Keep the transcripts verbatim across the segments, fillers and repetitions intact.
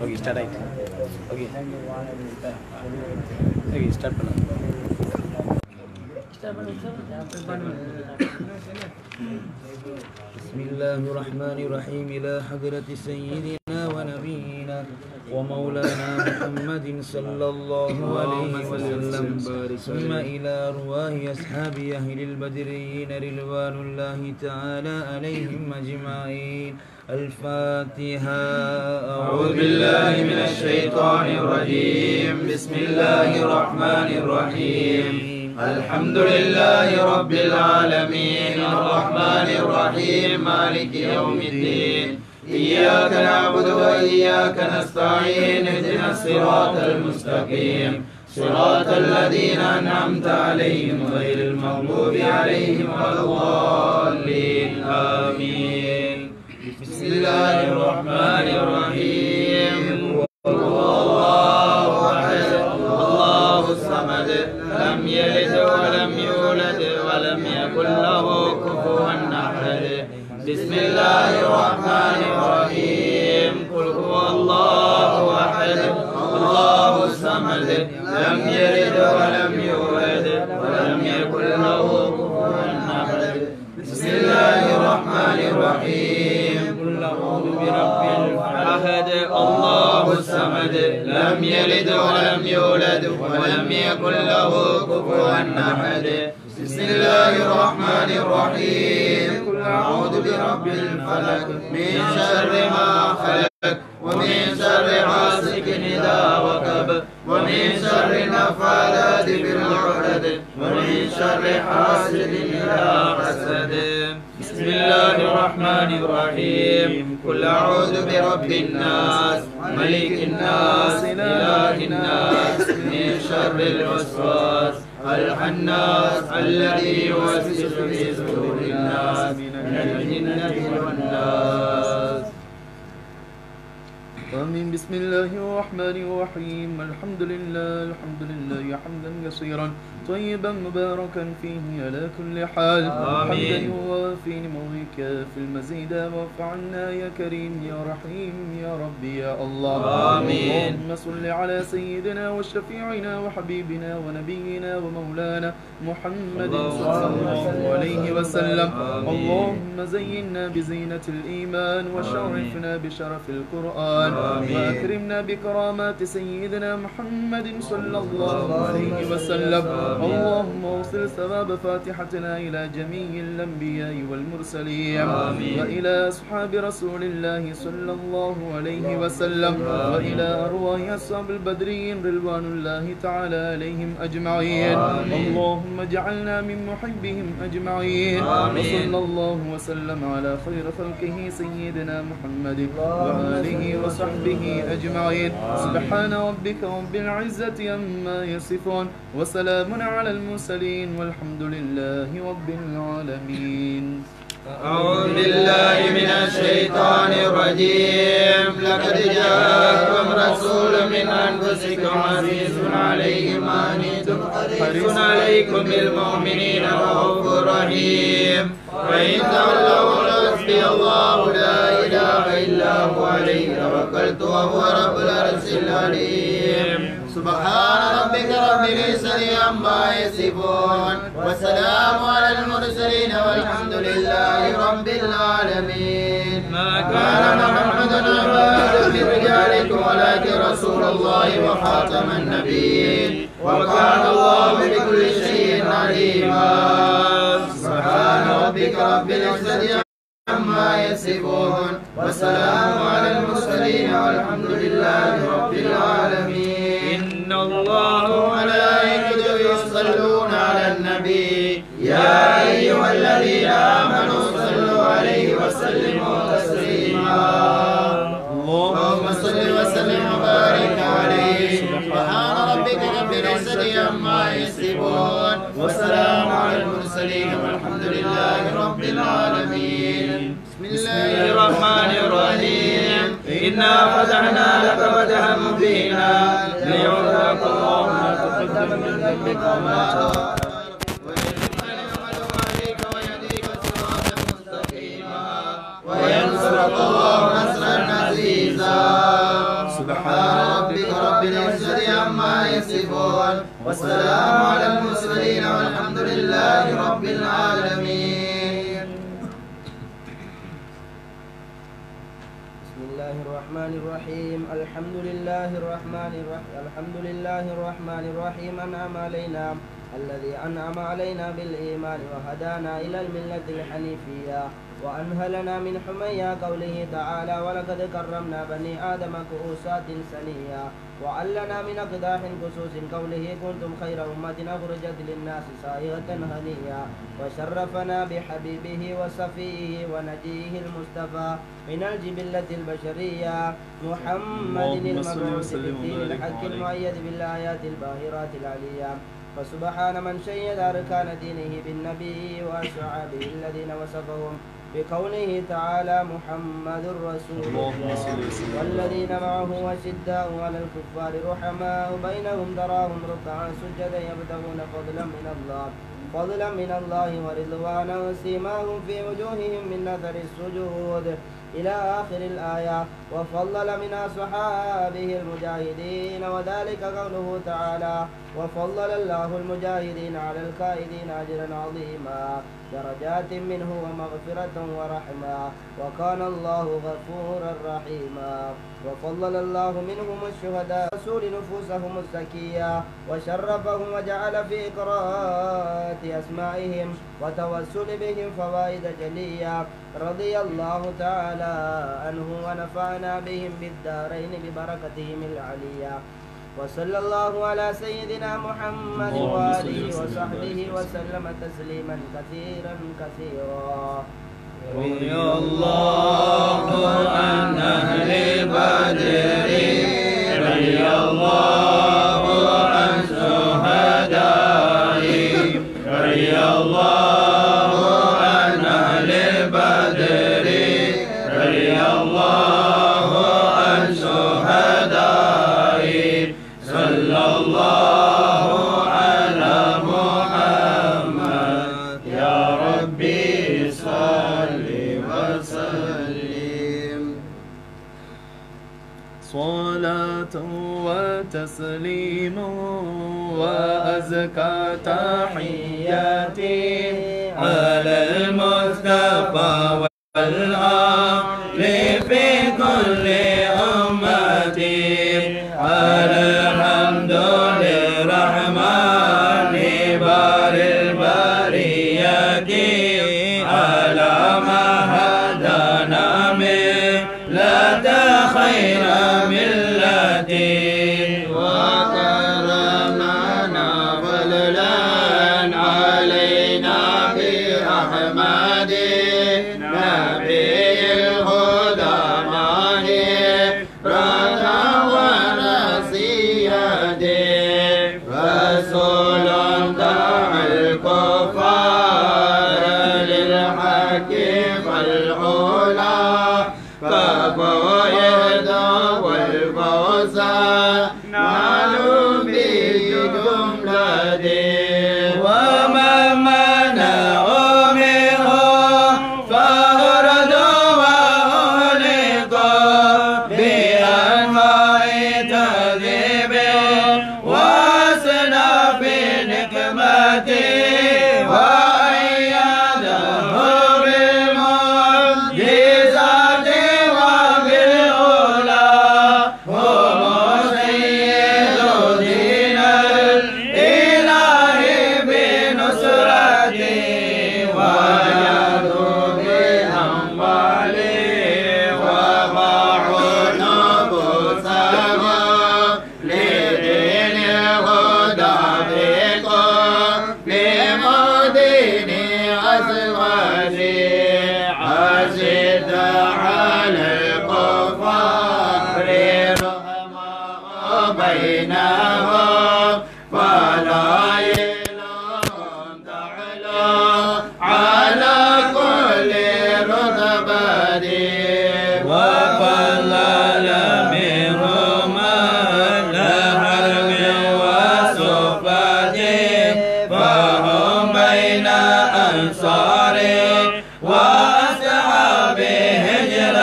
Okay start ஆயிடுச்சு. Okay okay start பண்ணலாம். بسم الله الرحمن الرحيم إلى حضرة سيدنا ونبينا ومولانا محمد صلى الله عليه وسلم ثم إلى أرواح أصحاب أهل البدريين رضوان الله تعالى عليهم أجمعين. الفاتحة. أعوذ بالله من الشيطان الرجيم. بسم الله الرحمن الرحيم. الحمد لله رب العالمين الرحمن الرحيم مالك يوم الدين. إياك نعبد وإياك نستعين. اهدنا الصراط المستقيم صراط الذين أنعمت عليهم غير المغضوب عليهم ولا الضالين. آمين. بسم الله الرحمن الرحيم. الله أحد الله الصمد لم يلد ولم يولد ولم يكن له كفوا أحد. بسم الله الرحمن الرحيم. قل هو الله أحد الله الصمد لم يلد ولم يولد ولم يكن له كفوا أحد. بسم الله الرحمن الرحيم. قل أعوذ برب الأحد الله الصمد لم يلد ولم يولد ولم يكن له كفوا أحد. بسم الله الرحمن الرحيم. قل أعوذ برب الفلق من شر ما خلق ومن شر حاسد إذا وقب ومن شر النفاثات في العقد ومن شر حاسد إذا حسد. بسم الله الرحمن الرحيم. قل أعوذ برب الناس ملك الناس إله الناس من شر الوسواس الخناس الذي يوسوس في صدور الناس من الجنة والناس. آمين. بسم الله الرحمن الرحيم. الحمد لله الحمد لله حمدا كثيرا طيبا مباركا فيه على كل حال. آمين. حمدا يوافي نعمك في المزيد وارفعنا يا كريم يا رحيم يا ربي يا الله. آمين. اللهم صل على سيدنا وشفيعنا وحبيبنا ونبينا ومولانا محمد صلى الله عليه وسلم. اللهم زينا بزينة الإيمان وشرفنا بشرف القرآن وأكرمنا بكرامات سيدنا محمد صلى الله عليه وسلم. اللهم اوصل ثواب فاتحتنا إلى جميع الأنبياء والمرسلين وإلى أصحاب رسول الله صلى الله عليه وسلم وإلى أرواح أصحاب البدرين رضوان الله تعالى عليهم أجمعين. اللهم اجعلنا من محبهم أجمعين. وصلى الله وسلم على خير خلقه سيدنا محمد وآله وصحبه أجمعين. سبحان ربك رب العزة عما يصفون وسلام على المرسلين والحمد لله رب العالمين. أعوذ بالله من الشيطان الرجيم. لقد جاءكم رسول من أنفسكم عزيز عليه ما عنتم حريص عليكم بالمؤمنين رؤوف رحيم. فإن تولوا فحسبي الله لا إله إلا هو عليه توكلت وهو رب العرش العظيم. سبحان ربك رب العزة عما يصفون وسلام على المرسلين والحمد لله رب العالمين. ما كان محمد أبا من رجالكم ولكن رسول الله وخاتم النبيين وكان الله بكل شيء عليما. سبحان ربك رب العزة عما يصفون وسلام على المرسلين والحمد لله رب العالمين. إن الله وملائكته يصلون على النبي يا أيها الذين آمنوا صلوا عليه وسلموا تسليما. اللهم صل وسلم وبارك عليه. سبحان ربك رب العزة عما يصفون وسلام على المرسلين والحمد لله رب العالمين. بسم الله الرحمن الرحيم. إنا فتحنا لك فتحا مبينا ليغفرك الله ما تقدم من ذنبك وما تأخر وينصرك الله نصرا عزيزا. والسلام على المرسلين والحمد لله رب العالمين. بسم الله الرحمن الرحيم. الحمد لله الرحمن الرحيم الحمد لله الرحمن الرحيم أنعم علينا الذي أنعم علينا بالإيمان وهدانا إلى الملة الحنيفية وأنهلنا من حميا قوله تعالى ولقد كرمنا بني آدم كؤوسات سنيا وعلنا من أقداح كسوس قوله كنتم خير أمة أخرجت للناس صائغة هنيا وشرفنا بحبيبه وصفيه ونجيه المصطفى من الجبلة البشرية محمد المبعوث بالدين الحق المؤيد بالآيات الباهرات العليا فسبحان من شيد أركان دينه بالنبي وأصحابه الذين وصفهم بقوله تعالى محمد رسول الله والذين معه وشداء على الكفار رحماء بينهم تراهم ركعا سجدا يبتغون فضلا من الله فضلا من الله ورضوانا سيماهم في وجوههم من نثر السجود إلى آخر الآية. وفضل من أصحابه المجاهدين وذلك قوله تعالى وفضل الله المجاهدين على الكائدين أجرا عظيما درجات منه ومغفرة ورحمة وكان الله غفورا رحيما. وفضل الله منهم الشهداء رسول نفوسهم الزكية وشرفهم وجعل في قراءة أسمائهم وتوسل بهم فوائد جلية رضي الله تعالى عنه ونفعنا بهم بالدارين ببركتهم العليا. وصلى الله على سيدنا محمد وآله وصحبه وسلم تسليما كثيرا كثيرا. رضي الله عن أهل بدر رضي الله عن شهدائهم رضي الله عن أهل بدر رضي الله عن شهدائهم صلى الله على محمد يا ربي صل وسلم. صلاة وتسليما وأزكى تحياتي على المصطفى والآل في كل أمتي على الحمد للرحمن بار البرية على ما هدانا من لا خير ملتي وكرمنا فضلا علينا بأحمد نبي الهدى ماهرة ونسيته رسول دعا الكفار للحق فالعلا فبويد والفوز نالوا بجملته وما منعوا منه فأردوا وأهلكوا بأنواع تهذيب وأصناف نقمة وأيده بالمعجزات وبالعلا هم سيد دين الإله بنصرته وجدوا بأمواله وباعوا نفوسهم لدين الهدى بمدين أزواجه أشد على الكفار رحماء بينهم فضائلهم تعلو على كل رتبة وفضل منهم الحرب وصفة فهم بين أنصار وأصحاب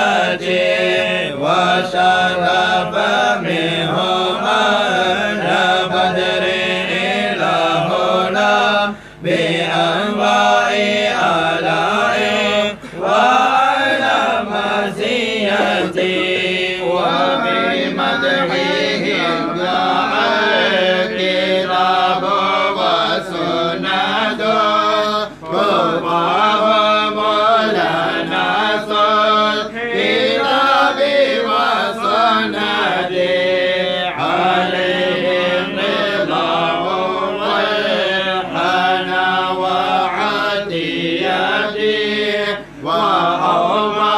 هجرة وشرف منهم وفي مدحهم دعا الكتاب والسنة كفاهم لنا الكتاب والسنة عليهم رضاه والحنى وعديته وأوفى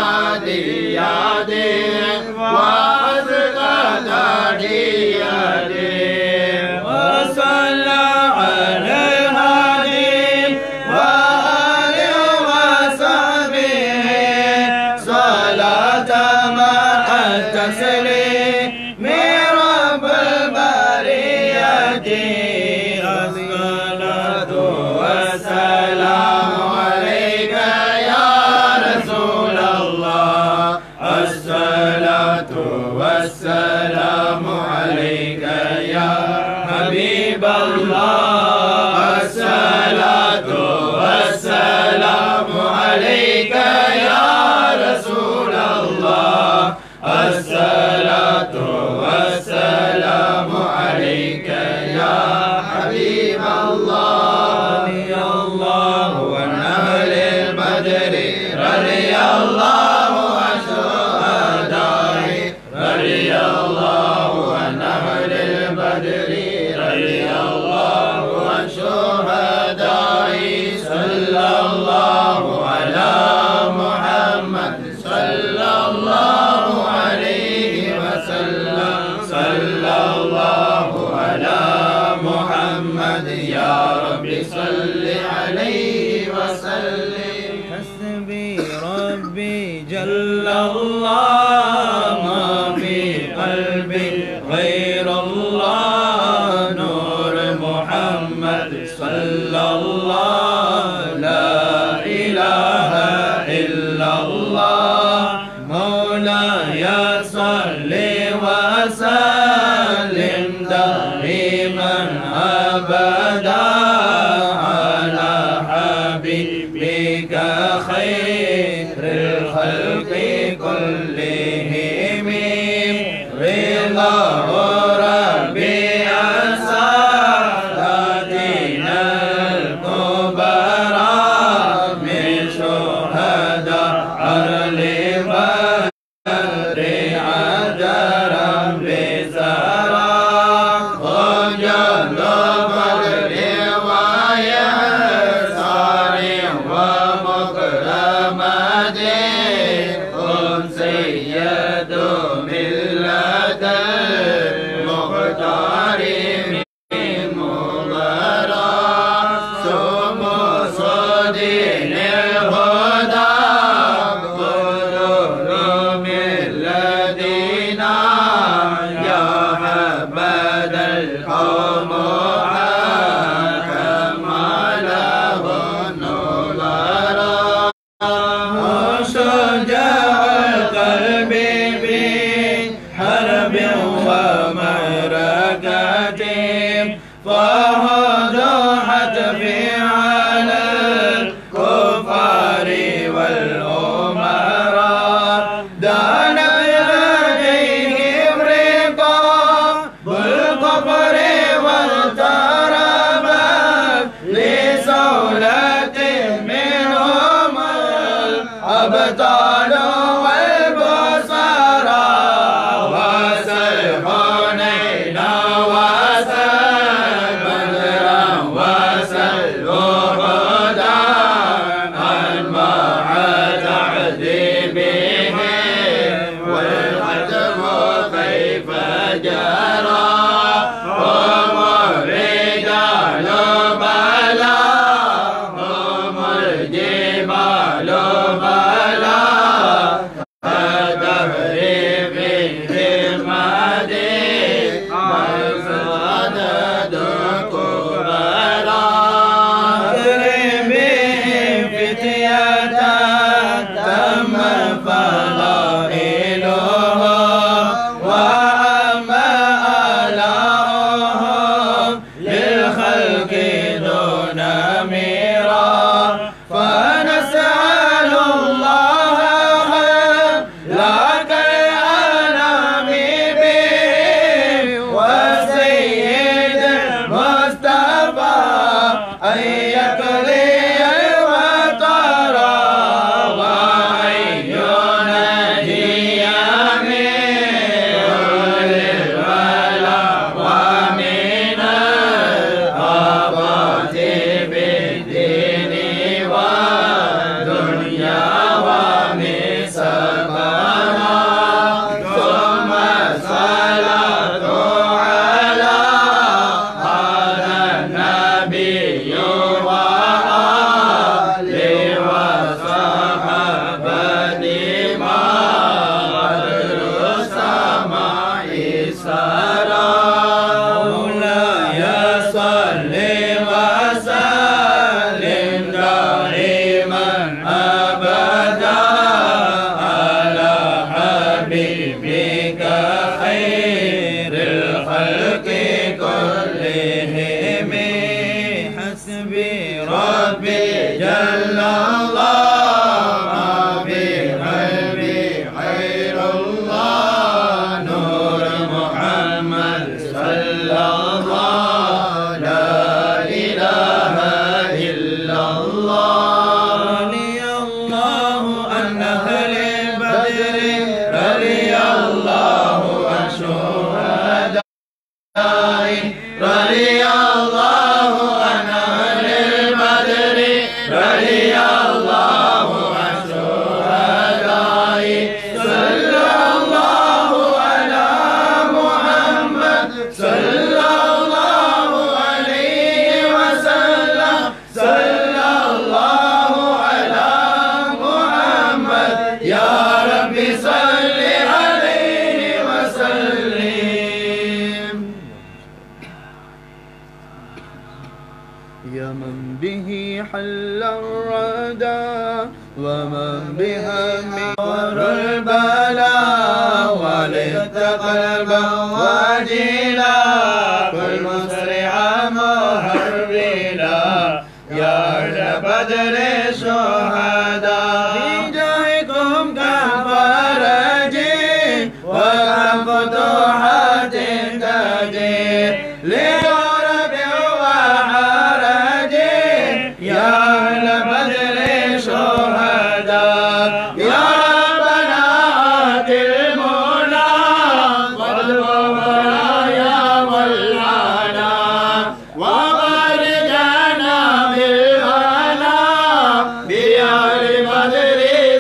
هديته وأزكى تحيته وصلى على الهادي وآله وصحبه صلاة مع التسليم رب البرية الصلاة والسلام عليك يا رسول الله الصلاة والسلام عليك يا حبيب الله الصلاة والسلام عليك يا رسول الله الصلاة والسلام عليك يا حبيب الله رضي الله عن أهل البدر رضي الله عن شهدائه رضي الله عن أهل البدر رضي الله عن شهدائه صلى الله على محمد صلى الله عليه وسلم صلى الله على محمد يا رب صل عليه وسلم حسبي ربي جل الله ما في قلبي غير الله نور محمد صلى الله لا إله إلا الله مولاي صل وسلم دائما أبدا على حبيبك خير الخلق كلهم رضاه ربي عن ساداتنا الكبرى من شهداء أهل بدر عذرا بزرى وجنوب بدر ويسار ومكرمة هم سيد ملة المختار من مغرى شموس دين الهدى قلوب من الذين يا حبذا القوم حكم له النظرى وشجاع القلب في حرب ومعركة فهدوحت في على الكفار والأمراء دان بلديهم رقاب القبر والتربات لسولة منهم الأبطال والبصرى وسل حنين وسل بدرا وسل أحدا أنواع تعذيبهم والحتم كيف جرى هم الرجال بلا هم الجبال بلا كدهر بهم مدين والسدد كبرى أكرم بهم فتية تم فضائلهم وأما السلام مولاي صل وسلم دائما أبدا على حبيبك خير الخلق كلهم حسبي ربي جل الله ما في قلبي غير الله نور محمد صلى الله لا إله إلا الله رضي الله عن أهل بدر رضي الله عن شهداء رضي الله عن أهل البدر رضي الله عن شهداء صلى الله على محمد صلى الله عليه وسلم صلى الله على محمد يا ربي صل عليه وسلم يا من به حل الردى ومن بهم نور البلاء ولدت قلبا وجيلا كل مسرع مهربلا يا أهل بدر الشهداء بجاهكم كفرجي وكم فتوحات تجي لغرب وحرجي يا أهل بدر الشهداء يا ربنا آت المنى والبرايا والعنا وخرجنا بالهنا بأهل بدر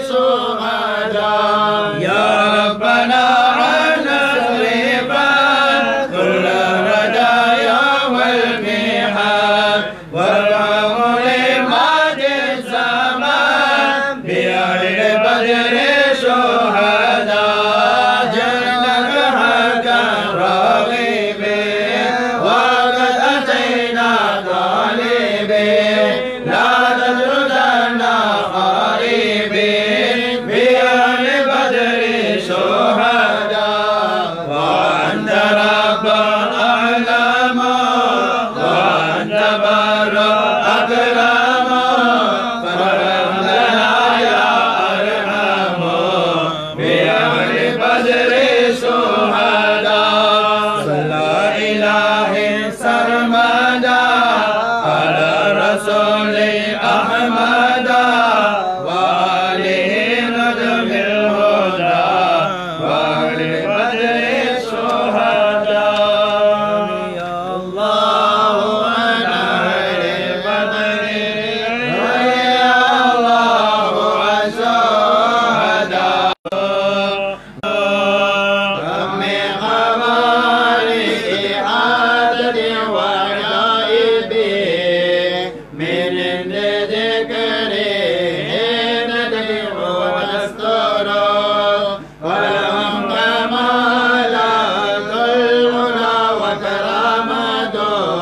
شهداء يا ربنا عنا اصرفا كل الردايا والمحن وارحم لمات الزمان بأهل بدر شهداء جنك حقا راغبين وقد أتينا طالبين لا تجردنا خائبين بأهل بدر شهداء وأنت رب أعلم وأنت بر أكرم فارحم لنا يا أرحم بأهل بدر شهداء صلى إلهي سرمدا على رسول أحمد وآله نجم الهدى وأهل بدر الشهداء يا الله عن أهل بدر يا الله عن شهداء كم من خوارق عدد وغائب من عند ذكره ندعو ونستر ولهم كمالات العلا وكرامة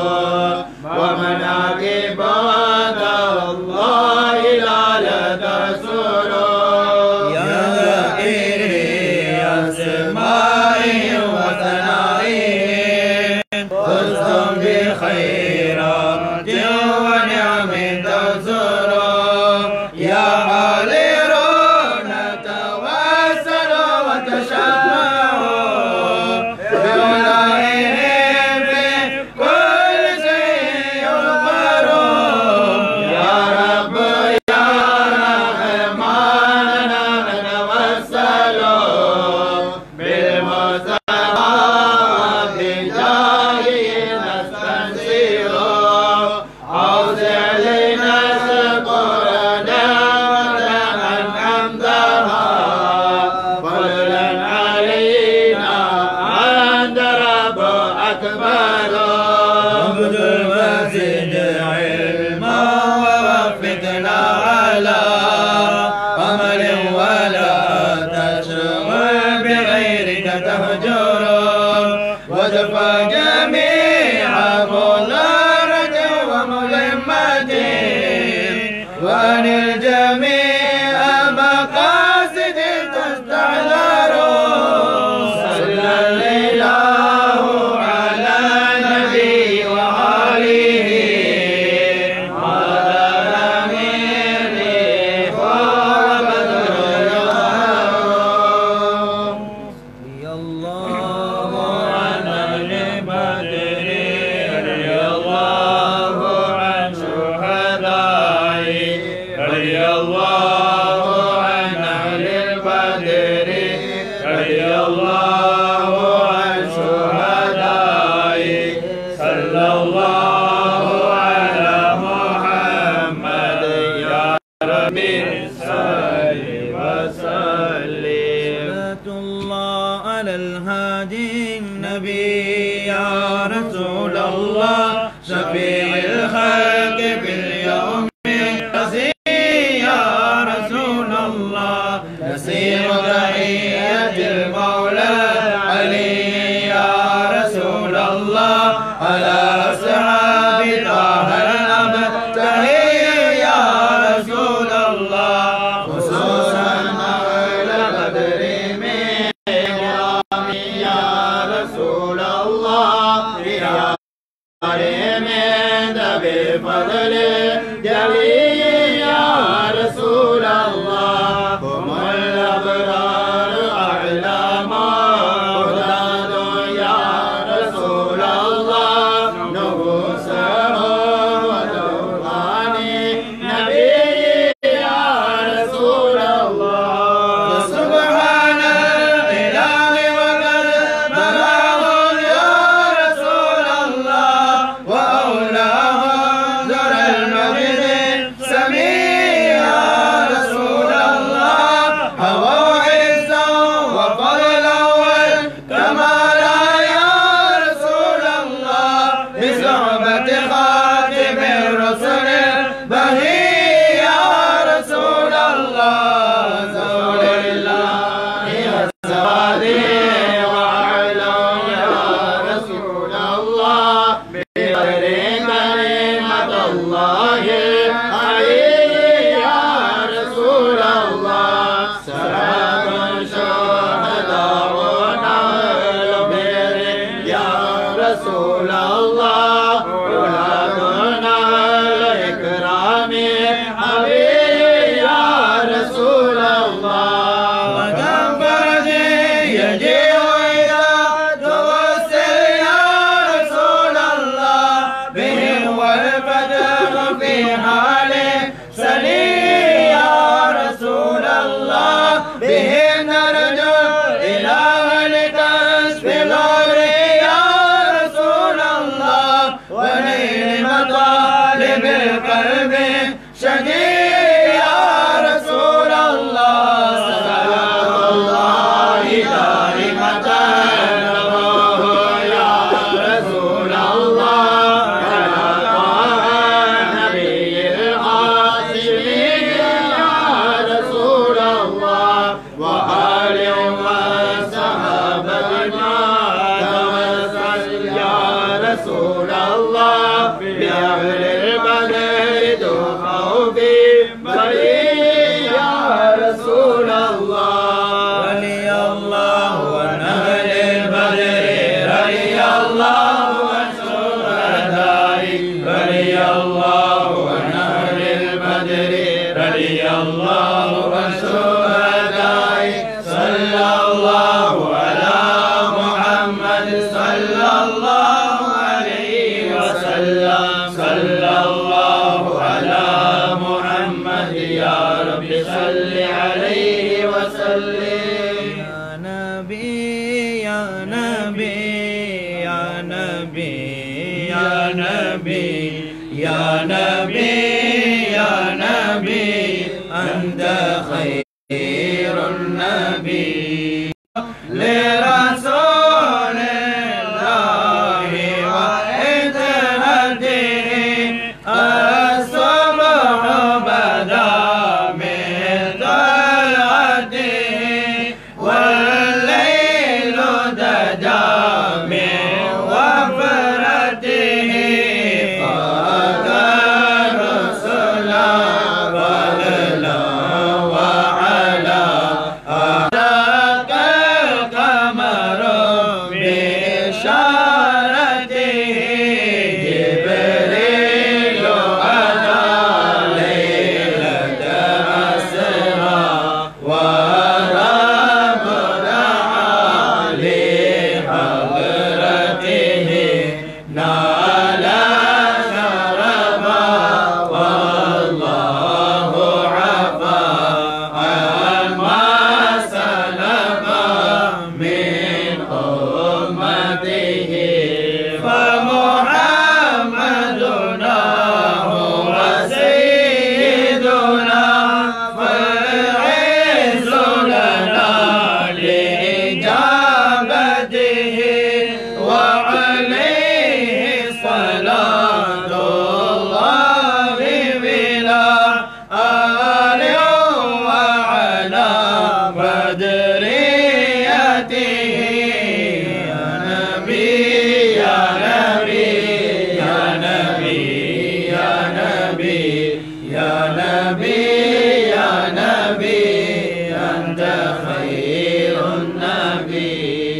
ومناقبات الله لا تسر يا ذائري أسمائي وثنائي فزتم بخيرات ونعم تزور يا حاضرون توسلوا وتشفعوا بولائهم في كل شيء يغفروا يا رب يا رحمن نتوسل بالمصطفى بجاهه نستنصر أوسع لنا شكر نعمة أنعمتها فضلا علينا أنت رب أكبر عبد المسجد علما ووفقنا على عمل ولا تشغل بغيرك تهجر وزف جميع ضرة وملمة وأن الجميع مقاصد تستعذر صلى الإله على النبي وآله على أميره وبدر رضي الله عن أهل بدر رضي الله عن شهدائه رضي الله عن أهل البدر رضي الله عن شهدائه صلى الله على محمد يا ربي صل وسلم صلاة الله على الهادي النبي يا رسول الله شفيع الخلق في اليوم العظيم يا رسول الله نسير تحية المولى علي يا رسول الله على أصحاب طه الأبتهي يا رسول الله خصوصا أهل بدر من كرام يا رسول الله يا من بفضل جليل يا رسول الله هم الأبرار أعلام هداد يا رسول الله نبوسهم ودوران نبي يا رسول الله سبحان الإله وقد بلغهم يا رسول الله وأولاهم زر المجد سمي يا رسول الله هووا عزا وفضلا والكمالا يا رسول الله بصحبة خاتم الرسل بهي يا رسول الله زول الله وسواده وأعلم يا رسول الله بقدر كلمة الله علي يا رسول الله صلاة شهداء ونهل بر يا رسول الله ولادنا الإكرام حبيبي يا رسول الله وكم فرج يجيء إذا توسل يا رسول الله بهم والفتح في حال سليم يا رسول الله بهم نرجو إله لكشف الأمر يا رسول الله ونيل مطالب القلب شديد يا رسول الله صلاة الله دائمة له يا رسول الله على طه النبي العاصمين يا رسول الله وآل وصحابة ما توسل يا رسول الله بأهل البدر دفعوا في بري يا رسول الله رضي الله عن أهل البدر رضي الله عن شهدائه رضي الله عن أهل البدر رضي الله عن شهدائه صلى الله على محمد صلى الله عليه وسلم صلى الله على محمد يا رب صل عليه وسلم يا نبي يا نبي يا نبي يا نبي يا نبي يا نبي أنت خير النبي لرسول الله وإتهاده الصبح بدا من طلعته والليل دجا من تربيته فمحمدنا هو سيدنا فالعز لنا لإجابته وعليه صلاة الله بلا آل وعلى بدريته يا نبي يا نبي يا نبي يا نبي يا نبي يا نبي أنت خير النبي.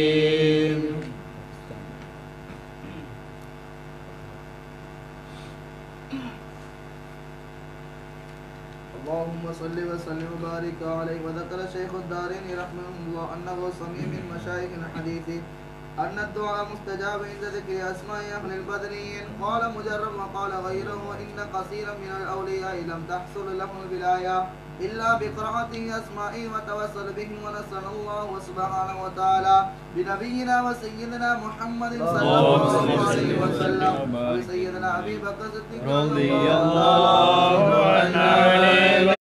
اللهم صل وسلم وبارك عليه. وذكر شيخ الدارين رحمه الله أنه سميع من مشايخ الحديث أن الدعاء مستجاب عند ذكر أسماء أهل البدريين. قال مجرب وقال غيره وإن كثيرا من الأولياء لم تحصل لهم الولاية إلا بقراءته أسمائه وتوسل بهم. ونسأل الله سبحانه وتعالى بنبينا وسيدنا محمد صلى الله عليه وسلم وبسيدنا أبي بكر الصديق رضي الله عنه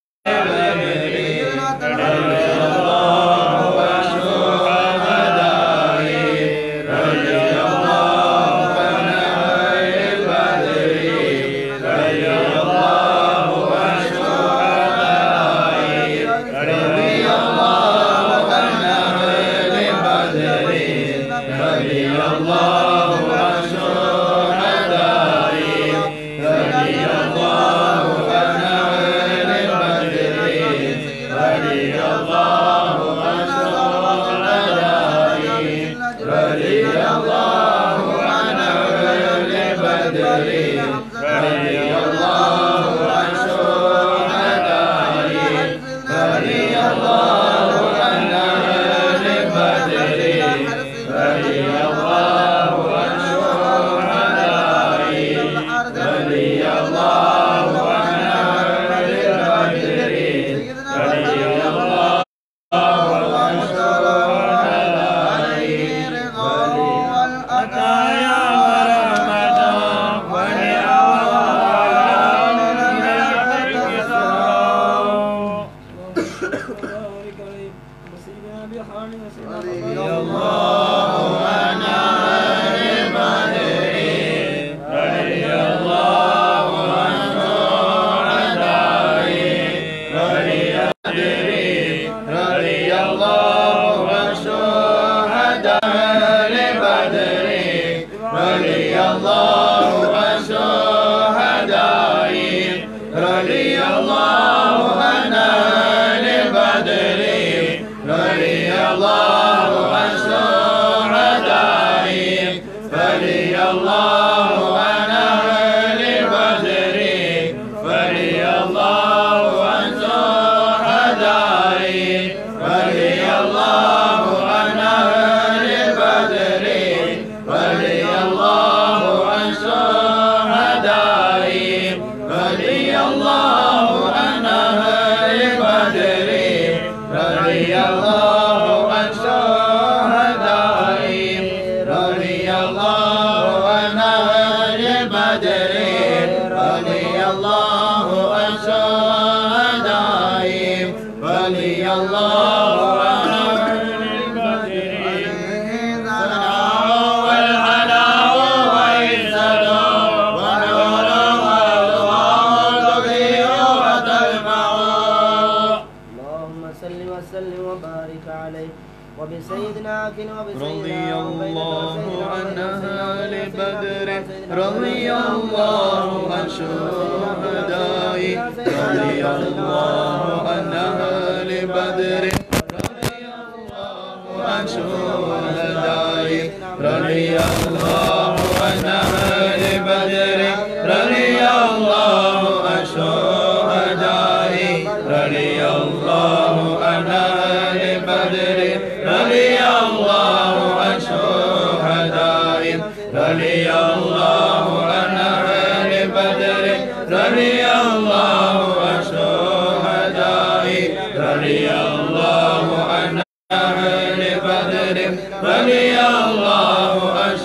رضي الله عن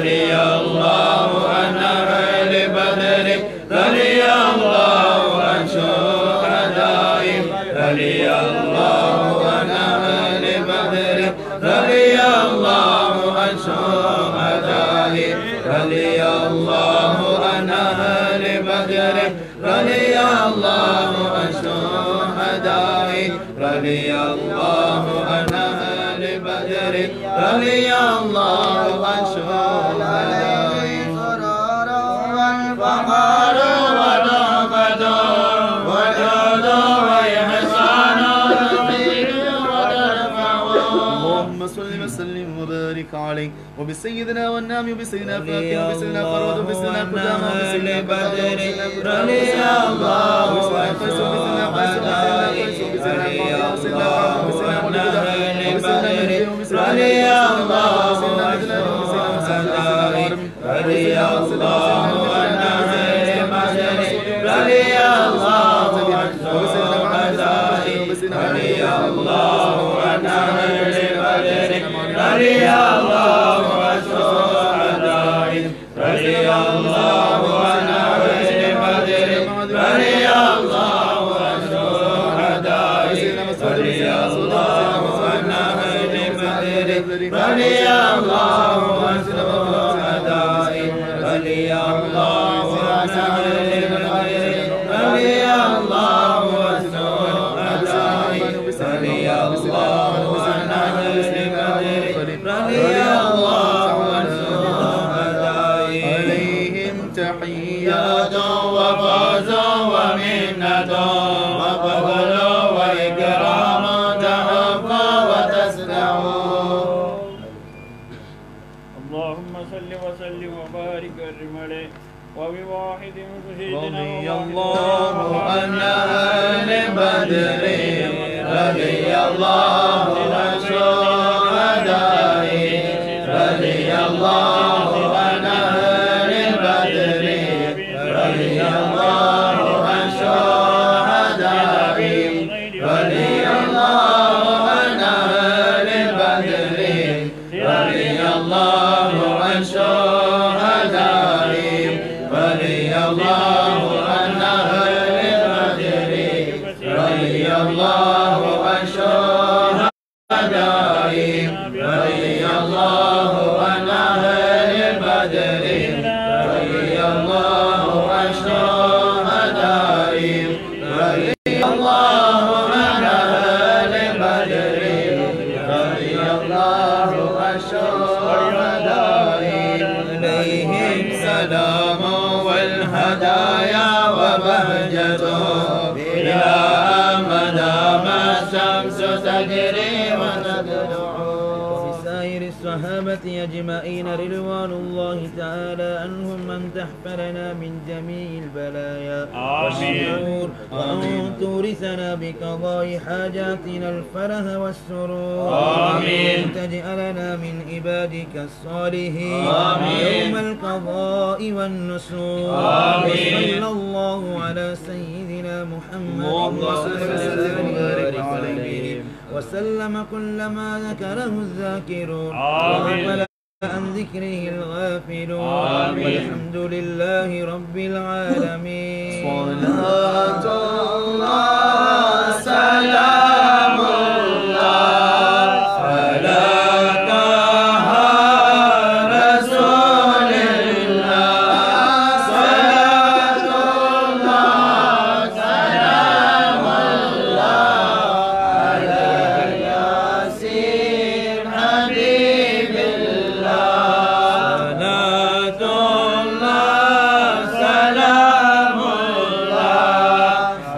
رضي الله عن أهل بدر رضي الله عن شهدائهم رضي الله عن أهل بدر رضي الله عن شهدائهم رضي الله عن أهل بدر رضي الله عن شهدائهم رضي الله عن أهل بدر رضي الله عن شهدائهم سرورا والفخر والرغبة والجود وإحسان اللهم صل وسلم وبارك عليه وبسيدنا والنعم وبسيدنا فاكر وبسيدنا فرود وبسيدنا قدامى وبسيدنا بدر رضي الله عن قيس وبسيدنا قيس وبسيدنا قيس وبسيدنا وبسيدنا وبسيدنا رضي الله عن شهدائهم رضي الله عن أهل بدر رضي الله عن شهدائهم رضي الله عن أهل بدر رضي الله عن شهدائهم رضي الله عن أهل بدر رضي الله عن شهدائهم رضي الله عن أهل بدر رضي الله عن شهدائهم رضي الله عن أهل بدر رضي الله عن شهدائهم رضي الله عن أهل بدر رضي الله عن شهدائهم عليهم تحيات وفوز ومنة وفضل وإكرام تحفى وتسلع. اللهم صل وسلم وبارك وكرم عليه وبواحد سيدنا رضي الله عن أهل بدر رضي الله عن شهدائه رضي الله عن أهل بدر رضي الله عن شهدائه رضي الله عن أهل بدر رضي الله عن شهدائه رضي الله عن أهل بدر رضي الله عن شهدائه رضي الله عن أهل بدر رضي الله عن شهدائه رضي الله عن أهل بدر رضي الله عن شهدائه عليهم سلام والهدايا وبهجة إلى مدى ما الشمس تجري وتدلع. وبسائر الصحابة أجمعين رضوان الله تعالى عنهم من تحفلنا من جميع البلايا والشرور وأن تورثنا بقضاء حاجاتنا الفرح والسرور آمين. وأن تجعلنا من عبادك الصالحين آمين. يوم القضاء والنشور. آمين. وصلى الله على سيدنا محمد اللهم صل وسلم وبارك عليه وسلم كل ما ذكره الذاكرون آمين. وغفل عن ذكره الغافلون. آمين. والحمد لله رب العالمين. صلاة الله سلام الله على طه رسول الله صلاة الله سلام الله على ياسين حبيب الله صلاة الله سلام الله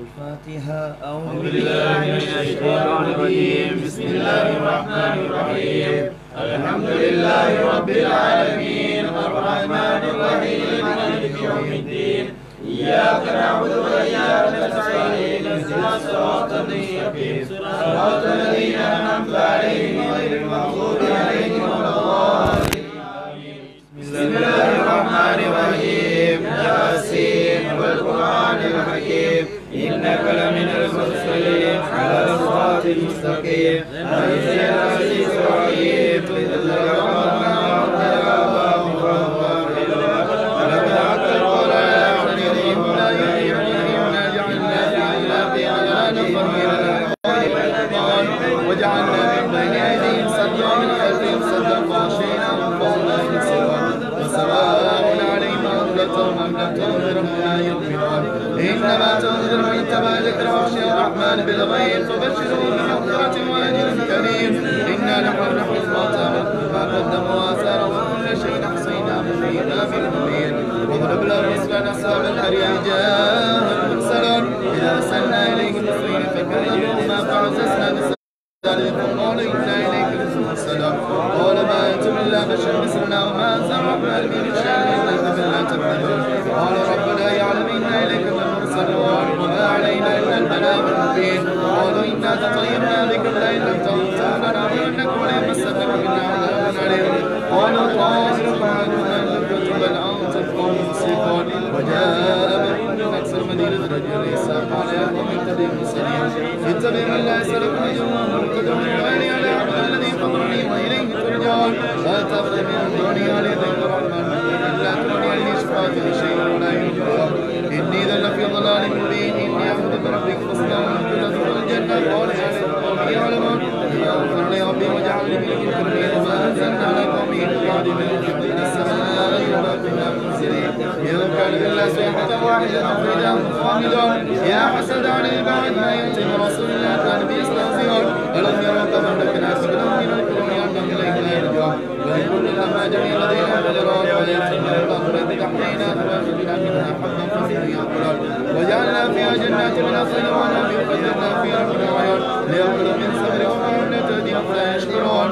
الفاتحة. أعوذ بالله من الشيطان الرجيم. بسم الله الرحمن الرحيم. الحمد لله رب العالمين الرحمن الرحيم مالك يوم الدين. إياك نعبد وإياك نستعين اهدنا الصراط المستقيم صراط الذين أنعمت عليهم غير المغضوب عليهم ولا الضالين. بسم الله الرحمن الرحيم. ياسين والقرآن الحكيم إنك لمن المرسلين على صراط مستقيم. عزيز العزيز الرحيم إذا وجعلنا من بين أيديهم سدا ومن خلفهم سدا فغشيناهم فهم لا يبصرون وسواء عليهم أنذرتهم أم لم تنذرهم لا يؤمنون إنما تنذر من اتبع ذكر وخشي الرحمن بالغيب فبشره بمغفرة وأجر كريم. إنا نحن نحيي الموتى ما قدموا وآثارهم وكل شيء أحصيناه في إمام مبين. واضرب لهم مثلا أصحاب القرية جاء المرسلون إذا أرسلنا إليهم اثنين فكذبوهما فعززنا قال إنا إليكم السلام قال ما أنتم إلا بشر مثلنا وما أنزل الرحمن من شيء إلا بما تكذبون. قال ربنا يعلم إنا إليكم المرسلون وما علينا إلا البلاغ المبين. قالوا إنا تطيرنا بكم لئن لم تنتهوا لنرجمنكم وليمسنكم منا عذاب أليم. قالوا طائركم عنكم إن لم كنتم بل أنتم قوم مسرفون. وجاء من أقصى المدينة رجل يسعى قال يا قوم اتبعوا المرسلين اتبعوا من لا يسألكم أجرا وارتدوا من غير على عبد الذي فضلني وإليه ترجعون. لا تأخذ من دوني علي ذكر الرحمن إلا تروني أني شفعت لشيء ولا ينفع. إني ذل في ضلال مبين. إني أعوذ بربك فاستغفر تدخل الجنة قال يا ليت قومي يعلمون. فاغفر لي ربي واجعلني من المكرمين. وما أنزلنا على قومه من بعد من من السماء وما كنا منزلين. إذا كان إلا صيحة واحدة فإذا هم خامدون. يا حسد على البعد ما يأتي من رسول الله كان بيستهزئون. ألم يروا كما أهلكنا قبلهم من القرون أنهم إليه لا يرجعون. وإن كل لما جميع لدينا مجرون ويأتينا الله الذي تحيينا فأخذنا منها حظا فهم يأكلون. وجعلنا فيها جنات من أصل ونعم وقدرنا فيها من العيون ليأكلوا من ثمر وما هم تهديهم لا يشكرون.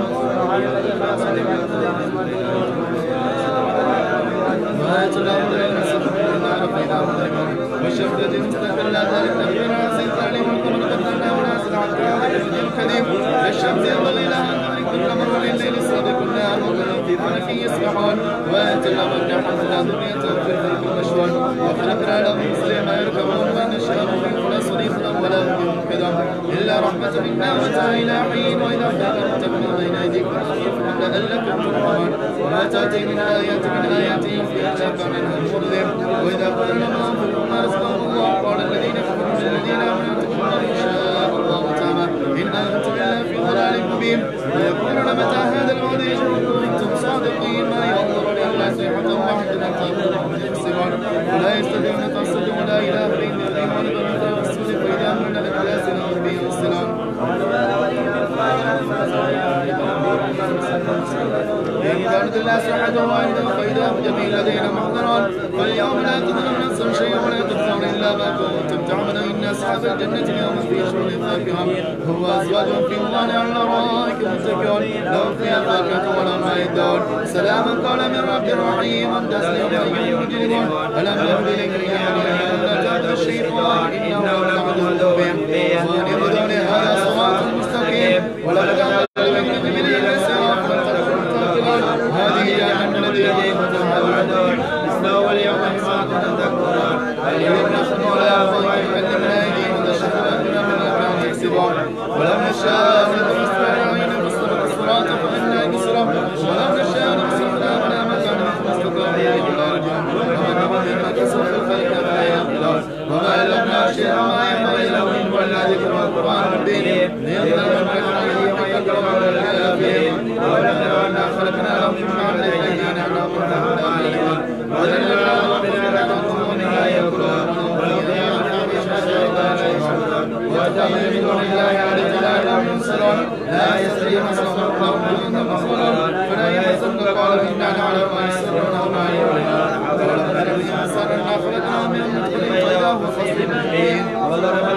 وآتنا من الرزق بالمعروف والشفقة مستقبل لا ذلك تكبير عسى التعليم والقمر قدرنا ونازل حتى الرجل الكريم. الشمس ينبغي لها أن تدرك كل مر لليل السابق النهار وكلهم في فلك يسبحون. وآتنا من حملنا ذرية في الفلك المشحون وخلقنا لهم مثل ما يركبون وإن نشاء فلا صريخ ولا هم ينقذون إلا رحمة منا متاع إلى حين. وإذا أخذت من بين أيديكم لعلكم ترحمون. وما تأتي من آيات من آياتهم إلا فمنها المظلم. وإذا قلنا ما أنفقوا ما رزقهم الله قال الذين كفروا للذين آمنوا اتقوا إن شاء الله تعالى إن أنتم إلا في ضلال مبين. ويقولون متى هذا الوعد إن كنتم صادقين. ما ينظر إلا صيحة واحدة تأخذهم يكسبون ولا يستطيعون تصدق ولا إله إلا الله ونبغي الرسول فإذا أمرنا بالإخلاص نربي والسلام. إن كانت الناس وحده عنده فإذا هم جميع لدينا محضرون. فاليوم لا تظلم نفس شيئا ولا تجزون إلا ما كنتم تعملون. إن أصحاب الجنة اليوم في شغل فاكهة هو أزواجهم في ظلال على الأرائك متكئون لهم فيها فاكهة ولهم ما يدعون. سلام قولا من رب رحيم. تسليم أيها المجرمون ألم يهد إليكم يا بني آدم لا تعبدوا الشيطان إنه لعدو مبين. وأن هذا صراط مستقيم ولقد أضل من الصراط هذه جهنم الذي يدعون اسمه واليوم ما كنتم تكفرون. اليوم نحن ولا يكلمنا أيديهم ونشهد أننا من كانوا يكسبون. ولو نشاء نطمس عليهم فاستبقوا الصراط فأنا يبصرون. ولو نشاء نبصرنا على مكان فاستقاموا إلى رجعون. ومن عمل ما كسب فإنما لا يعقلون. وما لنا شيئا ما ينبغي له إن ولا ذكر القرآن المبين ليضل من بين أيديهم ويكرم على الكافرين. ولو أنا خلقنا لهم مما عملت أيدينا أنهم متعلمون وذللناهم بما كنتم منها يأكلون. واتخذوا من دون الله آلهة لا ينصرون لا يستطيعون نصرهم وهم عندهم مغفورون. فلا يحزنك قالوا إنا نعلم ما يسرون وما يعلنون. ولقد خلقنا الإنسان خلقناه من نطفة فإذا هو خصيم مبين. وضرب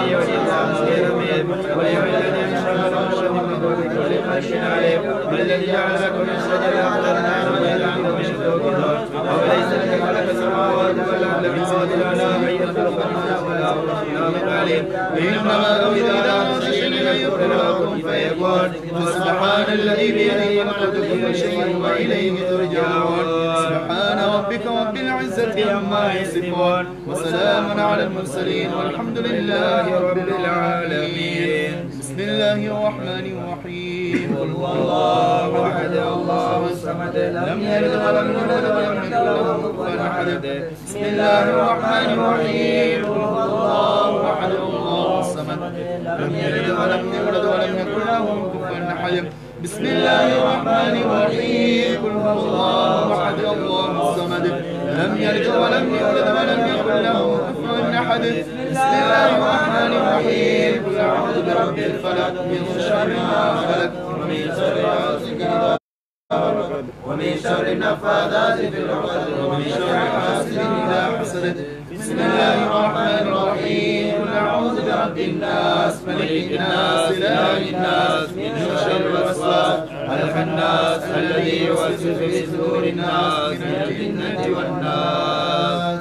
الحي والإسلام غير ميت ولي الذي أشرف الرشد من دونك ولملك عليم والذي جعل لكم الشجر أخضرنا ويجعل لكم من شجر وليس لك خلق السماوات والأرض بقادر على أن يخلق الماء والأرض عليم إنما أمر إذا شيء يقول له كن فيكون فسبحان الذي بيده ملكوت كل شيء وإليه ترجعون سبحان ربك رب العزة عما يصفون وسلام على المرسلين والحمد لله رب العالمين. بسم الله الرحمن الرحيم. قل هو الله أحد الله الصمد لم يلد ولم يولد ولم يكن له كفوا أحد. بسم الله الرحمن الرحيم. قل هو الله أحد الله الصمد لم يلد ولم يولد ولم يكن له كفوا أحد. بسم الله الرحمن الرحيم. قل هو الله أحد الله الصمد لم يلد ولم يولد ولم يكن له كفوا أحد. بسم الله الرحمن الرحيم. قل أعوذ برب الفلق من شر ما خلق ومن شر غاسق إذا وقب ومن شر النفاثات في العقد ومن شر حاسد إذا حسد. بسم الله الرحمن الرحيم. قل أعوذ برب الناس ملك الناس إله الناس من شر الوسواس الخناس الذي يوسوس في صدور الناس من الجنة والناس.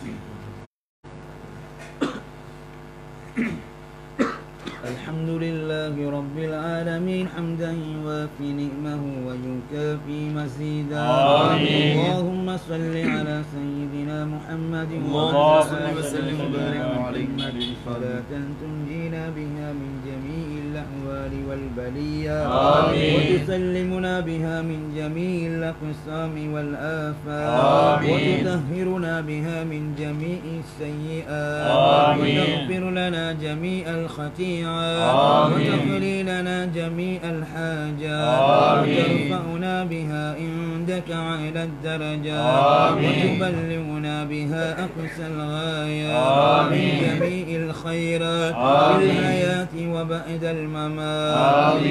الحمد لله رب العالمين حمدا يوافي نعمه ويكافي مزيدا. اللهم صل على سيدنا محمد اللهم صل وسلم وبارك عليه صلاة تنجينا بها من جميع الأحوال والبليات وتسلمنا بها من جميع الأقسام والآفات وتطهرنا بها من جميع السيئات وتغفر لنا جميع الخطيئات وتقضي لنا جميع الحاجات وترفعنا بها عندك على الدرجات وتبلغنا بها أقصى الغايات من جميع الخيرات في الحياة وبعد الممات.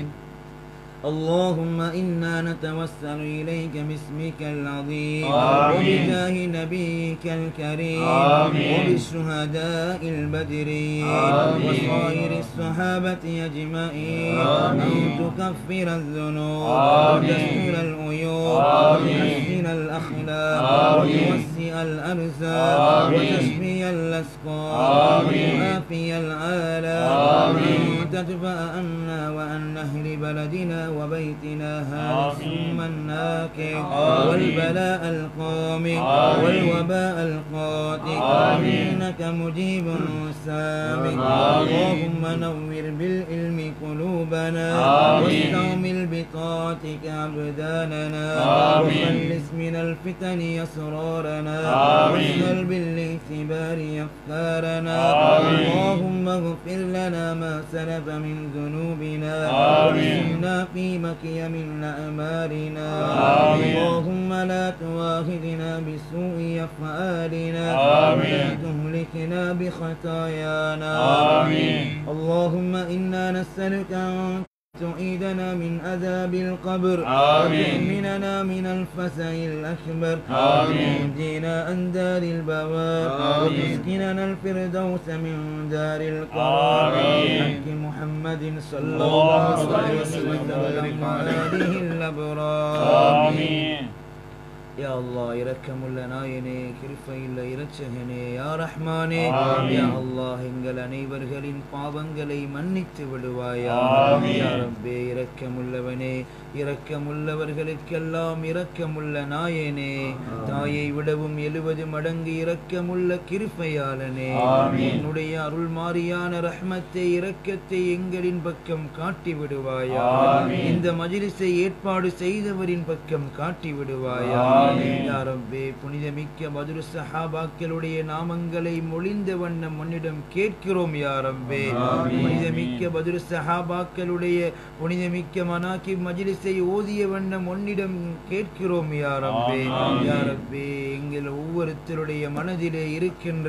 اللهم إنا نتوسل إليك باسمك العظيم وبجاه نبيك الكريم وبالشهداء البدرين وصائر الصحابة أجمعين أن تكفر الذنوب وتستر العيوب وتحسن الأخلاق وتوسع الأرزاق وتشفي الأسقام وتعافي الآلام وأن تدفع عنا وعن أهل بلدنا وبيتنا هذا السم الناكع والبلاء القامع والوباء القاتل إنك مجيب سامع. اللهم نور بالعلم قلوبنا واستعمل بطاعتك أبداننا وخلص من الفتن أسرارنا واسهل بالاعتبار أفكارنا. اللهم اغفر لنا ما سلف من ذنوبنا وارزقنا في بقي من أعمالنا. اللهم لا تؤاخذنا بسوء أفعالنا ولا تهلكنا بخطايانا. اللهم إنا نسألك أن تعيدنا من عذاب القبر وتؤمننا من الفزع الأكبر وتنجينا عن دار البوار وتسكننا الفردوس من دار القرار بحق محمد صلى الله عليه وسلم وآله الأبرار. யா அல்லாஹ் இரக்கமுள்ள நாயனே, கிருபையுள்ள இரட்சகனே, யா ரஹ்மானே, யா அல்லாஹ் எங்கள் அனைவர்களின் பாவங்களை மன்னித்து விடுவாயா. யா ரப்பே இரக்கமுள்ளவனே, இரக்கமுள்ளவர்களுக்கெல்லாம் இரக்கமுள்ள நாயனே, தாயை விடவும் எழுபது மடங்கு இரக்கமுள்ள கிருபையாளனே, என்னுடைய அருள் மாறியான ரஹ்மத்தை இரக்கத்தை எங்களின் பக்கம் காட்டி விடுவாயா. இந்த மஜ்லிஸை ஏற்பாடு செய்தவரின் பக்கம் காட்டி விடுவாயா. யா ரப்பே புனிதமிக்க பத்ரு சஹாபாக்களுடைய நாமங்களை மொழிந்த வண்ணம் உன்னிடம் கேட்கிறோம். யா ரப்பே புனிதமிக்க பத்ரு சஹாபாக்களுடைய புனிதமிக்க மனாகிப் மஜ்லிஸை ஓதிய வண்ணம் உன்னிடம் கேட்கிறோம். யா ரப்பே யா ரப்பே எங்கள் ஒவ்வொருத்தருடைய மனதிலே இருக்கின்ற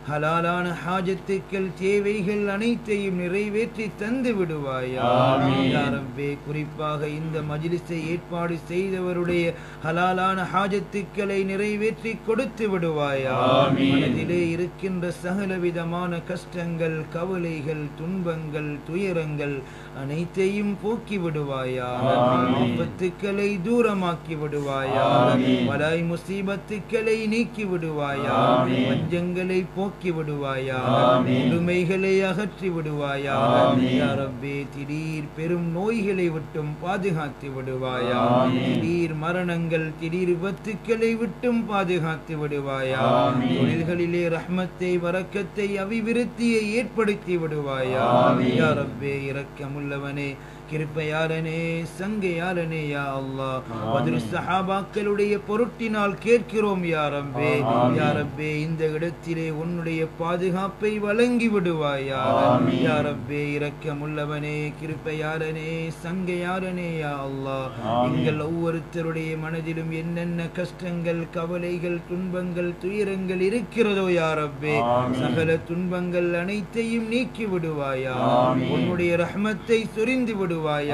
ஹலாலான ஹாஜத்துக்கள் தேவைகள் அனைத்தையும் நிறைவேற்றி தந்து விடுவாயா யா ரப்பே குறிப்பாக இந்த மஜ்லிஸை ஏற்பாடு செய்தவருடைய ஹலாலான ஹாஜத்துக்களை நிறைவேற்றி கொடுத்து விடுவாயா மனதிலே இருக்கின்ற சகலவிதமான கஷ்டங்கள் கவலைகள் துன்பங்கள் துயரங்கள் அனைத்தையும் போக்கி விடுவாயா ஆபத்துக்களை தூரமாக்கி விடுவாயா வலாய் முசீபத்துக்களை நீக்கி விடுவாயா வஞ்சங்களை போக்கி விடுவாயா கொடுமைகளை அகற்றி விடுவாயா யா ரப்பே திடீர் பெரும் நோய்களை விட்டும் பாதுகாத்து விடுவாயா திடீர் மரணங்கள் திடீர் விபத்துக்களை விட்டும் பாதுகாத்து விடுவாயா தொழில்களிலே ரஹ்மத்தை வரக்கத்தை அபிவிருத்தியை ஏற்படுத்தி விடுவாயா யா ரப்பே இரக்கமுள்ளவனே கிருபையாளனே சங்கையாளனே யா அல்லாஹ் பத்ரு சஹாபாக்களுடைய பொருட்டினால் கேட்கிறோம் யா ரப்பே யா ரப்பே இந்த இடத்திலே உன்னுடைய பாதுகாப்பை வழங்கி விடுவாயா யா ரப்பே இரக்கமுள்ளவனே கிருபையாளனே சங்கையாளனே யா அல்லாஹ் எங்கள் ஒவ்வொருத்தருடைய மனதிலும் என்னென்ன கஷ்டங்கள் கவலைகள் துன்பங்கள் துயரங்கள் இருக்கிறதோ யா ரப்பே சகல துன்பங்கள் அனைத்தையும் நீக்கி விடுவாயா உன்னுடைய ரஹ்மத்தை சொரிந்து விடு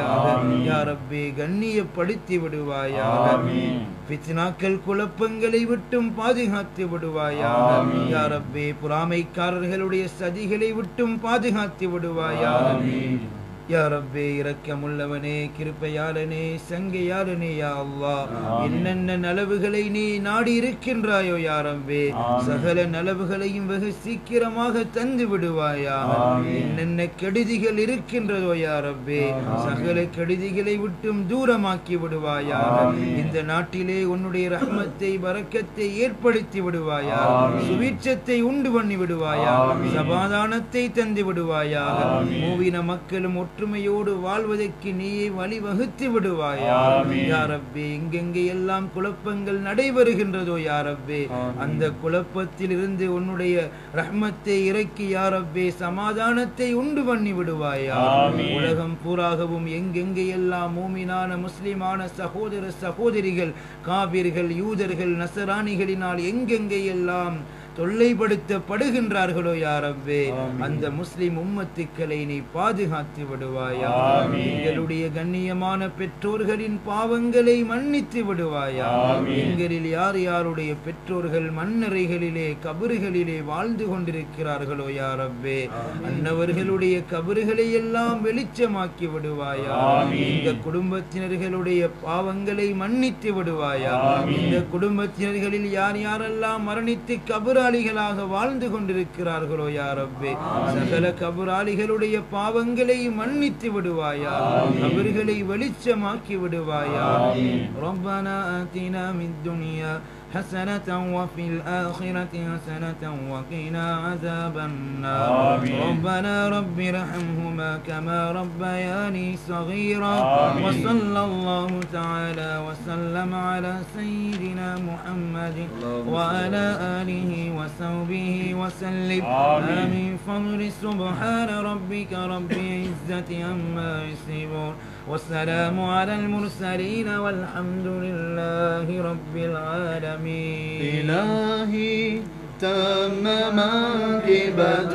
யா ரப்பே கண்ணியப்படுத்தி விடுவாயாக ஃபித்னாக்கள் குழப்பங்களை விட்டும் பாதுகாத்து விடுவாயாக யா ரப்பே பொறாமைக்காரர்களுடைய சதிகளை விட்டும் பாதுகாத்து விடுவாயாக யா ரப்பே இரக்கமுள்ளவனே கிருபையாளனே சங்கையாளனே யா அல்லாஹ் என்னென்ன நலவுகளை நீ நாடி இருக்கின்றாயோ யா ரப்பே சகல நலவுகளையும் வெகு சீக்கிரமாக தந்து விடுவாயா என்னென்ன கெடுதிகள் இருக்கின்றதோ யா ரப்பே சகல கெடுதிகளை விட்டும் தூரமாக்கி விடுவாயா இந்த நாட்டிலே உன்னுடைய ரஹ்மத்தை பரக்கத்தை ஏற்படுத்தி விடுவாயா சுவீட்சத்தை உண்டு பண்ணி விடுவாயா சமாதானத்தை தந்து விடுவாயா மூவின மக்களும் ஒற்றுமையோடு வாழ்வதற்கு நீயே வழிவகுத்து விடுவாயா யா ரப்பே எங்கெங்கே எல்லாம் குழப்பங்கள் நடைபெறுகின்றதோ யா ரப்பே அந்த குழப்பத்தில் இருந்து உன்னுடைய ரஹ்மத்தை இறக்கி யா ரப்பே சமாதானத்தை உண்டு பண்ணி விடுவாயா உலகம் பூராகவும் எங்கெங்கே எல்லாம் மூமினான முஸ்லிமான சகோதர சகோதரிகள் காபிர்கள் யூதர்கள் நசராணிகளினால் எங்கெங்கே எல்லாம் தொல்லைப்படுத்தப்படுகின்றார்களோ யா ரப்பே அந்த முஸ்லிம் உம்மத்துக்களை நீ பாதுகாத்து விடுவாயா எங்களுடைய கண்ணியமான பெற்றோர்களின் பாவங்களை மன்னித்து விடுவாயா எங்களில் யார் யாருடைய பெற்றோர்கள் மண்ணறைகளிலே கபறுகளிலே வாழ்ந்து கொண்டிருக்கிறார்களோ யா ரப்பே அன்னவர்களுடைய கபறுகளை எல்லாம் வெளிச்சமாக்கி விடுவாயா இந்த குடும்பத்தினர்களுடைய பாவங்களை மன்னித்து விடுவாயா இந்த குடும்பத்தினர்களில் யார் யாரெல்லாம் மரணித்து கபறு கபராளிகளாக வாழ்ந்து கொண்டிருக்கிறார்களோ யா ரப்பே சகல கபராளிகளுடைய பாவங்களை மன்னித்து விடுவாயா கபர்களை வெளிச்சமாக்கி விடுவாயா ரப்பனா ஆதினா மித் துன்யா حسنة وفي الآخرة حسنة وقنا عذاب النار ربنا رب ارحمهما كما ربياني صغيرا وصلى الله تعالى وسلم على سيدنا محمد وعلى آله وصحبه وسلم آمين فضل سبحان ربك رب العزة عما يصفون والسلام على المرسلين والحمد لله رب العالمين إلهي تم منقبة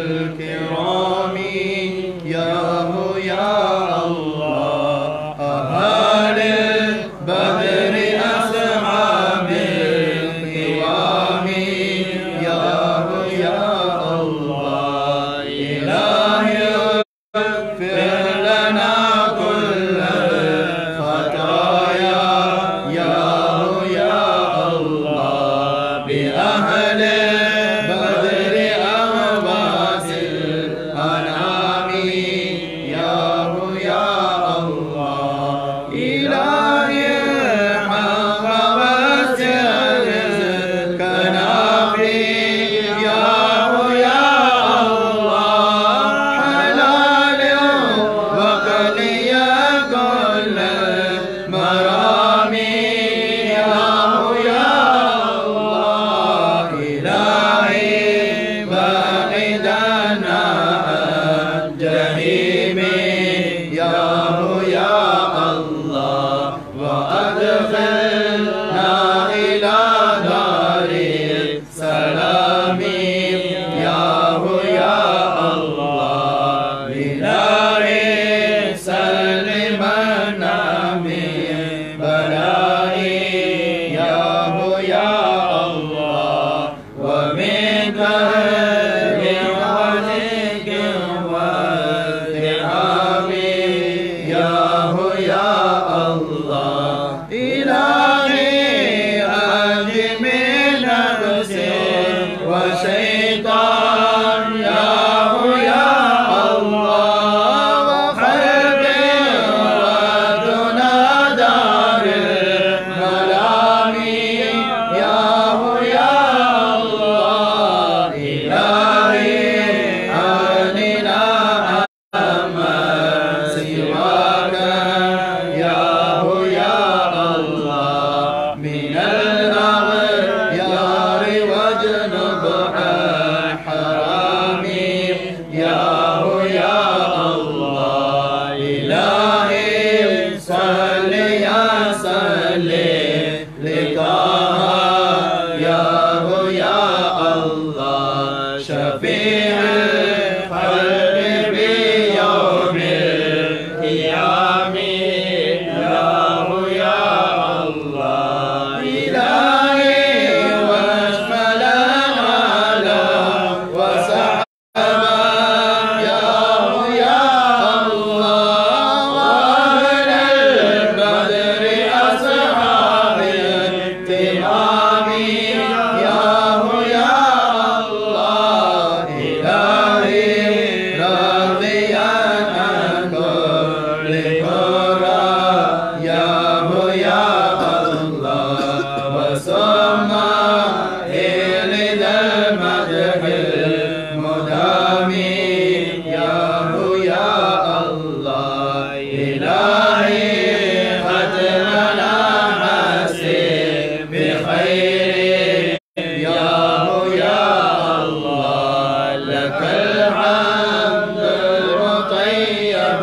الكرام يا هو يا الله أهل البدر أصحاب القوام يا هو يا الله إلهي اغفر لنا كل الخطايا يا هو يا بأهل بدر أعباس الأنام يا هو يا إلهي هدي من نفس وشيطان ياه يا الله وقلبي ودنا دار الملام ياه يا الله إلهي أننا أما سواك ياه يا الله من الأغيار واجنب الحرام ياه يا الله إلهي صل يا سلم لطه ياه يا الله شفيع الخلق بيوم القيام ياه يا الله إلهي واشمل العالم وسحبا ياه يا الله وأهل البدر أصحاب التمام ياه يا الله إلهي راضيا عن كل كرة ياه يا الله وسمى لذا المدح المدام ياه يا الله إلهي ختمنا حسين بخير ياه يا الله لك الحمد المطيب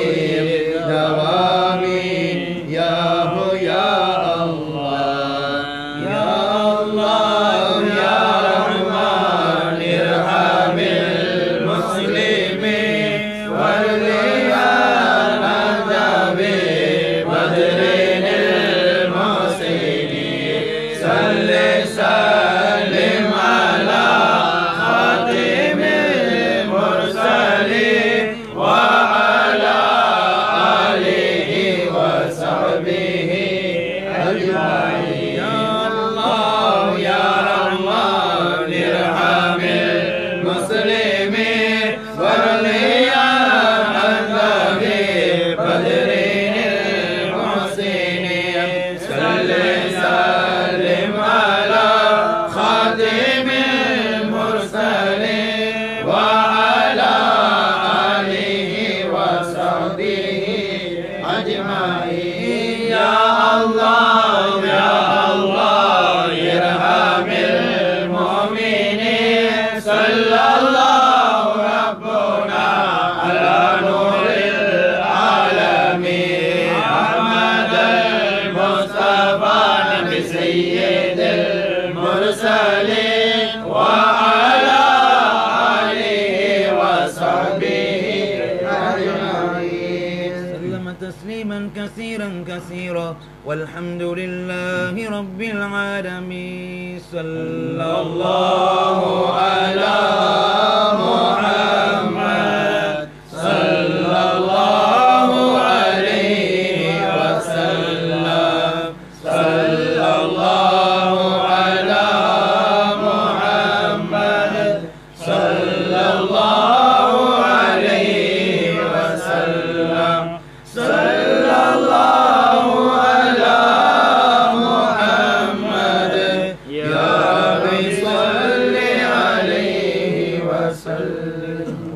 بالدوام ياه يا الله يا الله يا رحمن ارحم المسلمين والريان الدم بدر المحسنين صل سلم على خاتم المرسلين وعلى آله وصحبه أجمعين يا الله يا رحمن ارحم المسلمين والريان الدم بدر المحسنين صل سلم على خاتم المرسلين وعلى آله وصحبه أجمعين يا الله يا الله ارحم المؤمنين صلى الله ربنا على نور العالمين أحمد المصطفى نبي سيد المرسلين وعلى آله وصحبه أجمعين سلم تسليما كثيرا كثيرا والحمد لله رب العالمين صلى الله على محمد صلى الله عليه وسلم صلى الله على محمد صلى الله عليه وسلم صلى الله على محمد يا رب صل عليه وسلم